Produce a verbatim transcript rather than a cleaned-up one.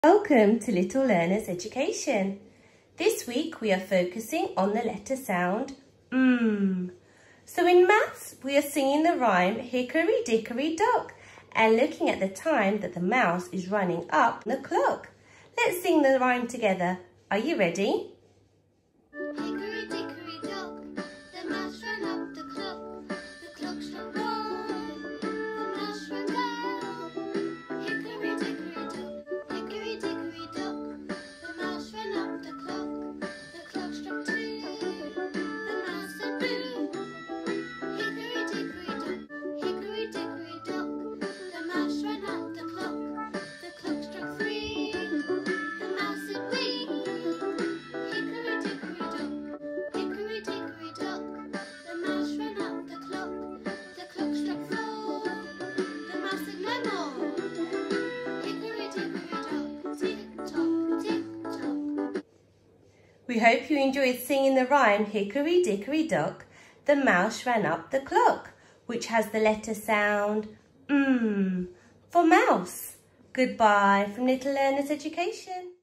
Welcome to Little Learners Education. This week we are focusing on the letter sound mm. So in maths we are singing the rhyme Hickory Dickory Dock and looking at the time that the mouse is running up the clock. Let's sing the rhyme together. Are you ready? Hickory dickory dock, the mouse ran up the clock. The clock struck one, the mouse ran down. Hickory dickory dock, hickory dickory dock, the mouse ran up the clock. The clock struck two, the mouse said boo. Hickory dickory dock, hickory dickory dock, the mouse ran up the clock. The clock struck three, the mouse said wee. Hickory dickory dock, hickory dickory dock, the mouse ran up the clock. The clock struck four, the mouse said no more. Hickory dickory dock, tick tock, tick tock. We hope you enjoyed singing the rhyme Hickory Dickory Dock, the mouse ran up the clock, which has the letter sound mm for mouse. Goodbye from Little Learners Education.